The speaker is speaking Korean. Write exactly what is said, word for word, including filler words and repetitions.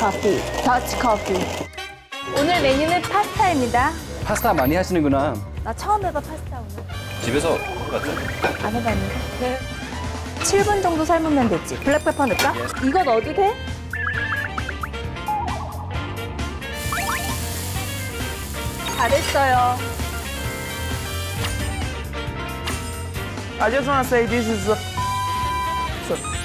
커피, 더치 커피. 오늘 메뉴는 파스타입니다. 파스타 많이 하시는구나. 나 처음 해봐, 파스타 오늘. 집에서 맞죠? 안 해봤는데? 네. 칠 분 정도 삶으면 됐지. 블랙페퍼 넣을까? 이거 넣어도 돼? 잘했어요. I just want to say this is a, so